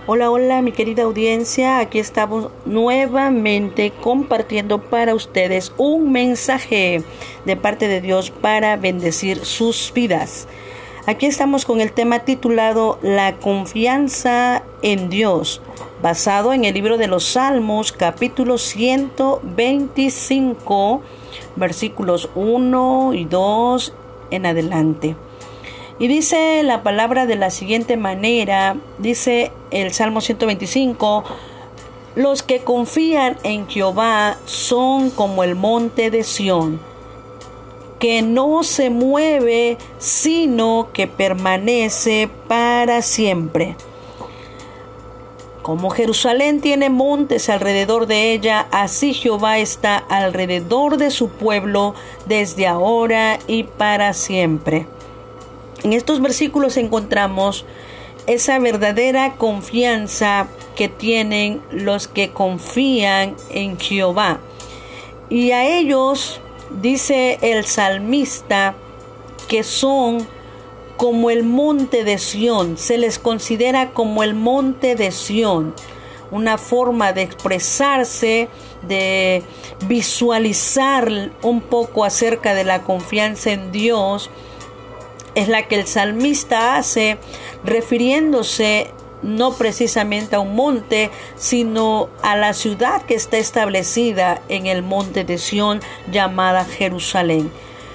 Hola, hola mi querida audiencia, aquí estamos nuevamente compartiendo para ustedes un mensaje de parte de Dios para bendecir sus vidas. Aquí estamos con el tema titulado La confianza en Dios, basado en el libro de los Salmos, capítulo 125, versículos 1 y 2 en adelante. Y dice la palabra de la siguiente manera, dice el Salmo 125, los que confían en Jehová son como el monte de Sión, que no se mueve, sino que permanece para siempre. Como Jerusalén tiene montes alrededor de ella, así Jehová está alrededor de su pueblo desde ahora y para siempre. En estos versículos encontramos esa verdadera confianza que tienen los que confían en Jehová. Y a ellos, dice el salmista, que son como el monte de Sión. Se les considera como el monte de Sión. Una forma de expresarse, de visualizar un poco acerca de la confianza en Dios, es la que el salmista hace, refiriéndose no precisamente a un monte, sino a la ciudad que está establecida en el monte de Sión, llamada Jerusalén.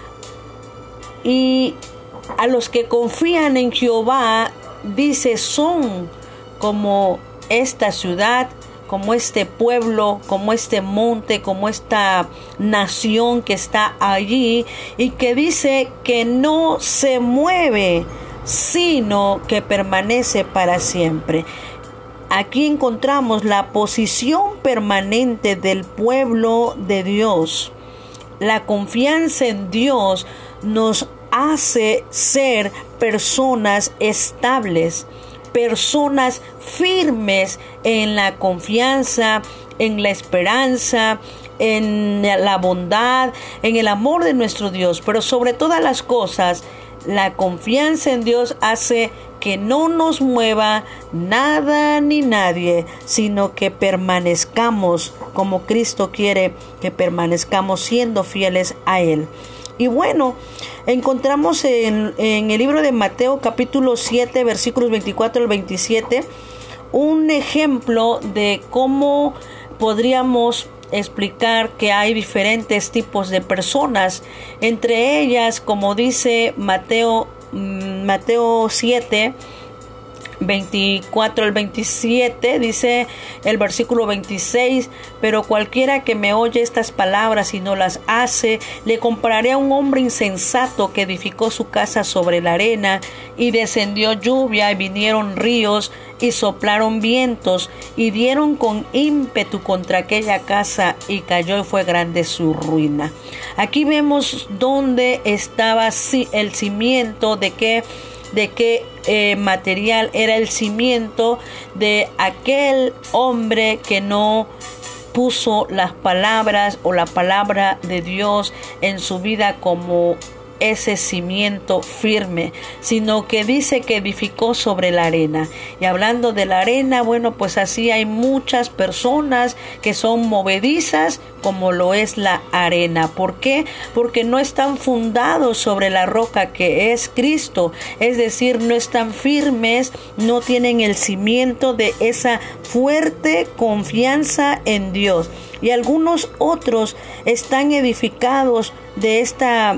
Y a los que confían en Jehová, dice, son como esta ciudad, como este pueblo, como este monte, como esta nación que está allí y que dice que no se mueve, sino que permanece para siempre. Aquí encontramos la posición permanente del pueblo de Dios. La confianza en Dios nos hace ser personas estables, personas firmes en la confianza, en la esperanza, en la bondad, en el amor de nuestro Dios. Pero sobre todas las cosas, la confianza en Dios hace que no nos mueva nada ni nadie, sino que permanezcamos como Cristo quiere que permanezcamos, siendo fieles a Él. Y bueno, encontramos en el libro de Mateo capítulo 7 versículos 24 al 27 un ejemplo de cómo podríamos explicar que hay diferentes tipos de personas. Entre ellas, como dice Mateo 7 24 al 27, dice el versículo 26, pero cualquiera que me oye estas palabras y no las hace, le compararé a un hombre insensato que edificó su casa sobre la arena, y descendió lluvia, y vinieron ríos, y soplaron vientos, y dieron con ímpetu contra aquella casa, y cayó y fue grande su ruina. Aquí vemos dónde estaba el cimiento, de qué material era el cimiento de aquel hombre que no puso las palabras o la palabra de Dios en su vida como ese cimiento firme, sino que dice que edificó sobre la arena. Y hablando de la arena, bueno, pues así hay muchas personas que son movedizas, como lo es la arena. ¿Por qué? Porque no están fundados sobre la roca que es Cristo, es decir, no están firmes, no tienen el cimiento de esa fuerte confianza en Dios. Y algunos otros están edificados de esta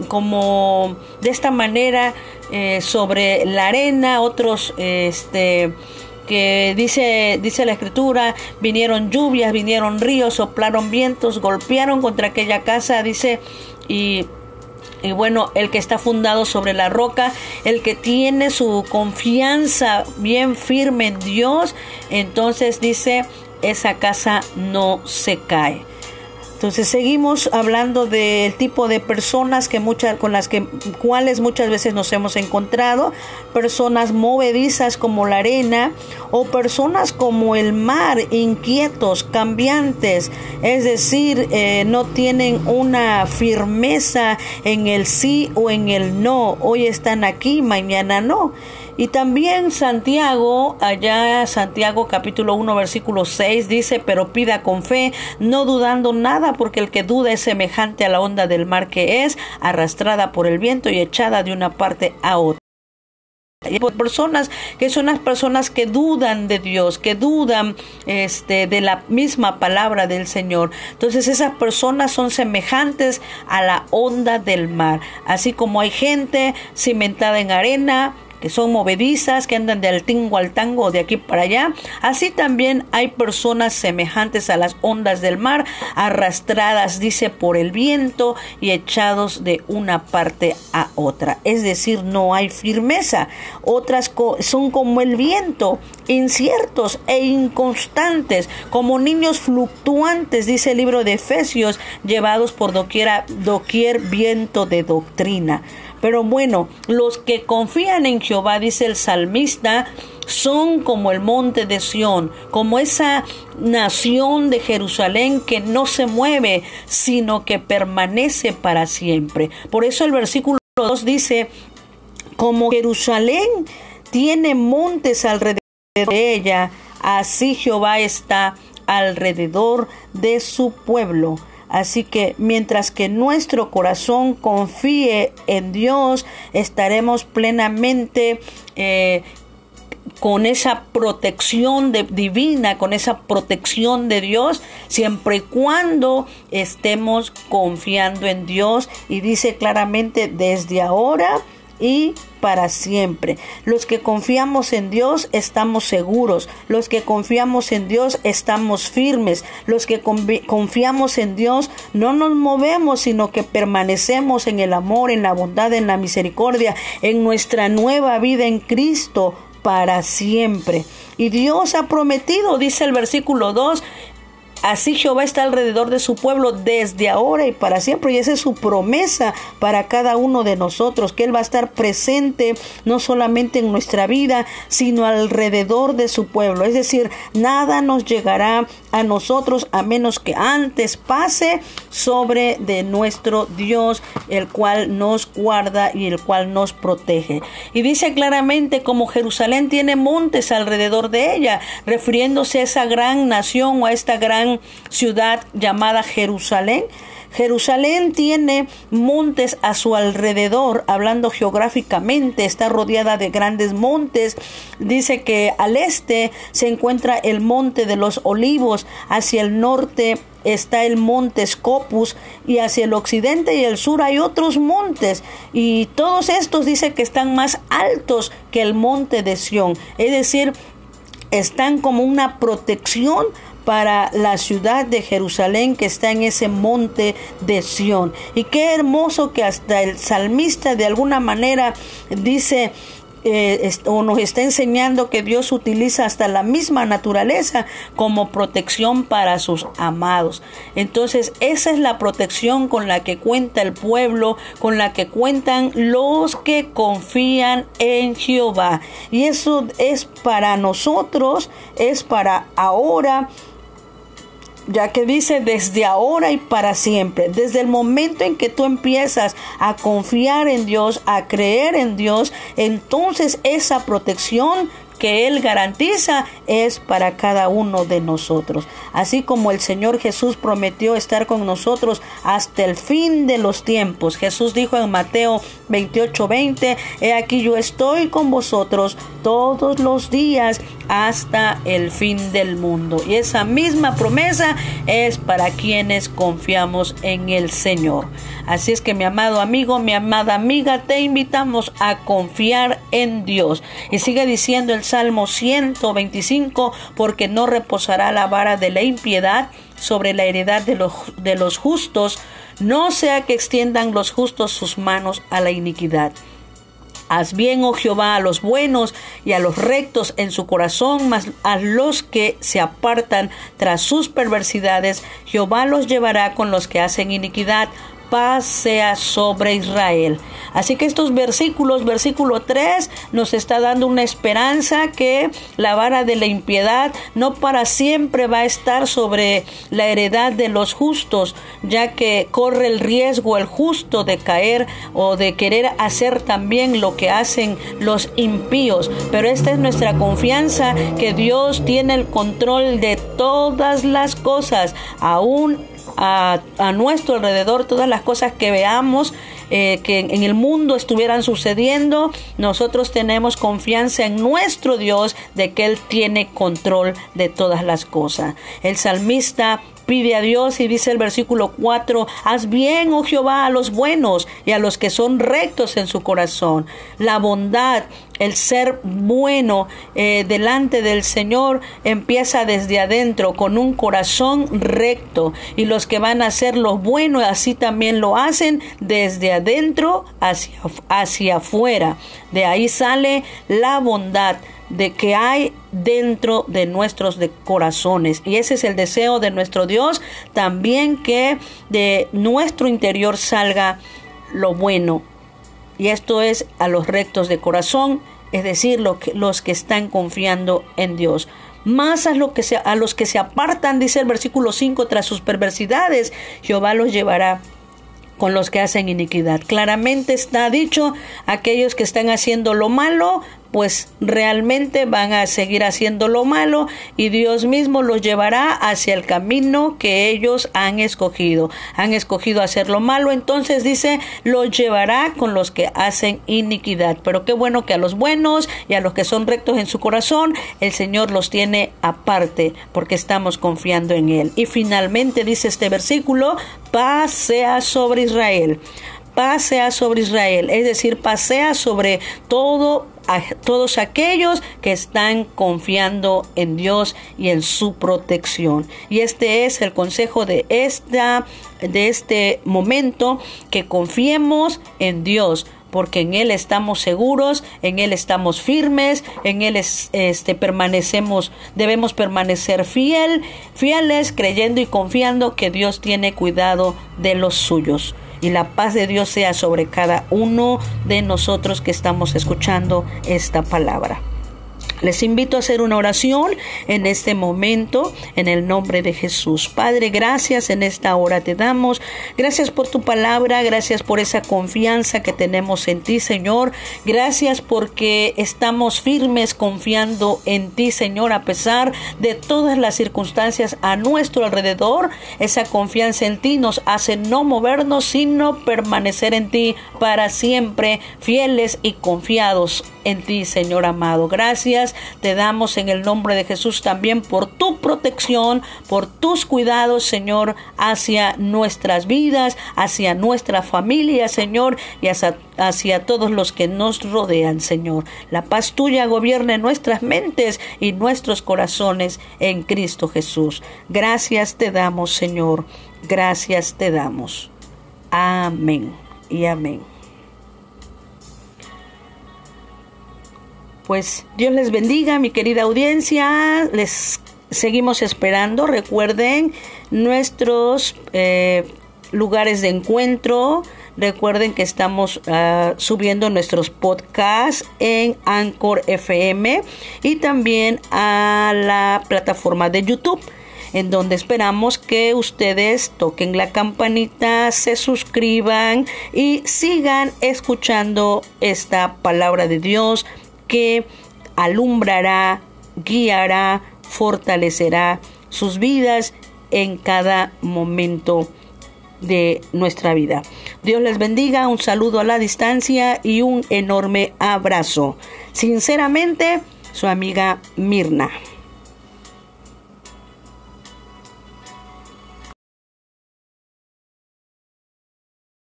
manera sobre la arena, otros que dice la escritura, vinieron lluvias, vinieron ríos, soplaron vientos, golpearon contra aquella casa, dice, y bueno, el que está fundado sobre la roca, el que tiene su confianza bien firme en Dios, entonces dice, esa casa no se cae. Entonces seguimos hablando del tipo de personas con las cuales muchas veces nos hemos encontrado, personas movedizas como la arena o personas como el mar, inquietos, cambiantes, es decir, no tienen una firmeza en el sí o en el no, hoy están aquí, mañana no. Y también Santiago, allá Santiago capítulo 1 versículo 6 dice, pero pida con fe, no dudando nada, porque el que duda es semejante a la onda del mar que es arrastrada por el viento y echada de una parte a otra. Y por personas que son las personas que dudan de Dios, que dudan de la misma palabra del Señor. Entonces esas personas son semejantes a la onda del mar. Así como hay gente cimentada en arena, que son movedizas, que andan de al tingo al tango o de aquí para allá. Así también hay personas semejantes a las ondas del mar, arrastradas, dice, por el viento y echados de una parte a otra. Es decir, no hay firmeza. Otras son como el viento, inciertos e inconstantes, como niños fluctuantes, dice el libro de Efesios, llevados por doquier viento de doctrina. Pero bueno, los que confían en Jehová, dice el salmista, son como el monte de Sión, como esa nación de Jerusalén que no se mueve, sino que permanece para siempre. Por eso el versículo 2 dice, como Jerusalén tiene montes alrededor de ella, así Jehová está alrededor de su pueblo. Así que mientras que nuestro corazón confíe en Dios, estaremos plenamente con esa protección divina, con esa protección de Dios, siempre y cuando estemos confiando en Dios. Y dice claramente, desde ahora y para siempre. Los que confiamos en Dios estamos seguros. Los que confiamos en Dios estamos firmes. Los que confiamos en Dios no nos movemos, sino que permanecemos en el amor, en la bondad, en la misericordia, en nuestra nueva vida en Cristo para siempre. Y Dios ha prometido, dice el versículo 2, así Jehová está alrededor de su pueblo desde ahora y para siempre. Y esa es su promesa para cada uno de nosotros, que Él va a estar presente no solamente en nuestra vida, sino alrededor de su pueblo. Es decir, nada nos llegará a nosotros a menos que antes pase sobre de nuestro Dios, el cual nos guarda y el cual nos protege. Y dice claramente, como Jerusalén tiene montes alrededor de ella, refiriéndose a esa gran nación o a esta gran ciudad llamada Jerusalén. Jerusalén tiene montes a su alrededor, hablando geográficamente, está rodeada de grandes montes. Dice que al este se encuentra el monte de los olivos, hacia el norte está el monte Scopus y hacia el occidente y el sur hay otros montes, y todos estos dice que están más altos que el monte de Sión, es decir, están como una protección para la ciudad de Jerusalén que está en ese monte de Sión. Y qué hermoso que hasta el salmista de alguna manera dice o nos está enseñando que Dios utiliza hasta la misma naturaleza como protección para sus amados. Entonces esa es la protección con la que cuenta el pueblo, con la que cuentan los que confían en Jehová. Y eso es para nosotros, es para ahora, ya que dice desde ahora y para siempre. Desde el momento en que tú empiezas a confiar en Dios, a creer en Dios, entonces esa protección que Él garantiza es para cada uno de nosotros. Así como el Señor Jesús prometió estar con nosotros hasta el fin de los tiempos. Jesús dijo en Mateo 28:20, he aquí yo estoy con vosotros todos los días hasta el fin del mundo. Y esa misma promesa es para quienes confiamos en el Señor. Así es que, mi amado amigo, mi amada amiga, te invitamos a confiar en Dios. Y sigue diciendo el Salmo 125, porque no reposará la vara de la impiedad sobre la heredad de los justos, no sea que extiendan los justos sus manos a la iniquidad. Haz bien, oh Jehová, a los buenos y a los rectos en su corazón, mas a los que se apartan tras sus perversidades, Jehová los llevará con los que hacen iniquidad, paz sea sobre Israel. Así que estos versículos, versículo 3, nos está dando una esperanza que la vara de la impiedad no para siempre va a estar sobre la heredad de los justos, ya que corre el riesgo el justo de caer o de querer hacer también lo que hacen los impíos. Pero esta es nuestra confianza, que Dios tiene el control de todas las cosas, aún a nuestro alrededor, todas las cosas que veamos que en el mundo estuvieran sucediendo. Nosotros tenemos confianza en nuestro Dios de que Él tiene control de todas las cosas. El salmista pide a Dios y dice el versículo 4: haz bien, oh Jehová, a los buenos y a los que son rectos en su corazón. La bondad, el ser bueno delante del Señor empieza desde adentro, con un corazón recto, y los que van a hacer lo bueno así también lo hacen desde adentro hacia afuera. De ahí sale la bondad de que hay dentro de nuestros corazones, y ese es el deseo de nuestro Dios también, que de nuestro interior salga lo bueno, y esto es a los rectos de corazón, es decir, los que están confiando en Dios. Más a los que se apartan, dice el versículo 5, tras sus perversidades, Jehová los llevará con los que hacen iniquidad. Claramente está dicho, aquellos que están haciendo lo malo, pues realmente van a seguir haciendo lo malo, y Dios mismo los llevará hacia el camino que ellos han escogido. Han escogido hacer lo malo, entonces dice, los llevará con los que hacen iniquidad. Pero qué bueno que a los buenos y a los que son rectos en su corazón, el Señor los tiene aparte, porque estamos confiando en Él. Y finalmente dice este versículo: paz sea sobre Israel. Paz sea sobre Israel, es decir, paz sea sobre todos aquellos que están confiando en Dios y en su protección. Y este es el consejo de este momento, que confiemos en Dios, porque en Él estamos seguros, en Él estamos firmes, en Él debemos permanecer fieles, creyendo y confiando que Dios tiene cuidado de los suyos. Y la paz de Dios sea sobre cada uno de nosotros que estamos escuchando esta palabra. Les invito a hacer una oración en este momento, en el nombre de Jesús. Padre, gracias en esta hora te damos. Gracias por tu palabra, gracias por esa confianza que tenemos en ti, Señor. Gracias porque estamos firmes confiando en ti, Señor, a pesar de todas las circunstancias a nuestro alrededor. Esa confianza en ti nos hace no movernos, sino permanecer en ti para siempre, fieles y confiados en ti, Señor amado. Gracias te damos en el nombre de Jesús también por tu protección, por tus cuidados, Señor, hacia nuestras vidas, hacia nuestra familia, Señor, y hacia todos los que nos rodean, Señor. La paz tuya gobierne nuestras mentes y nuestros corazones en Cristo Jesús. Gracias te damos, Señor. Gracias te damos. Amén y amén. Pues Dios les bendiga, mi querida audiencia. Les seguimos esperando. Recuerden nuestros lugares de encuentro. Recuerden que estamos subiendo nuestros podcasts en Anchor FM y también a la plataforma de YouTube, en donde esperamos que ustedes toquen la campanita, se suscriban y sigan escuchando esta palabra de Dios, que alumbrará, guiará, fortalecerá sus vidas en cada momento de nuestra vida. Dios les bendiga, un saludo a la distancia y un enorme abrazo. Sinceramente, su amiga Mirna.